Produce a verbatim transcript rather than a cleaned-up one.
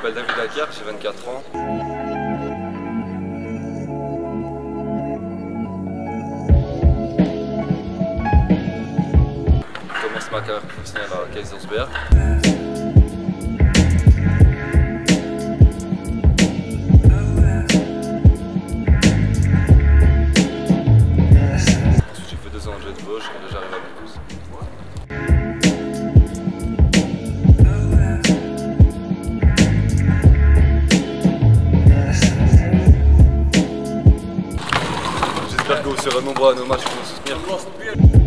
m'appelle David Acker, j'ai vingt-quatre ans. Je commence ma carrière professionnelle à Kaisersberg. Ensuite j'ai fait deux ans en jet de gauche et là j'arrive à Mulhouse. J'espère que vous serez nombreux à nos matchs pour nous soutenir.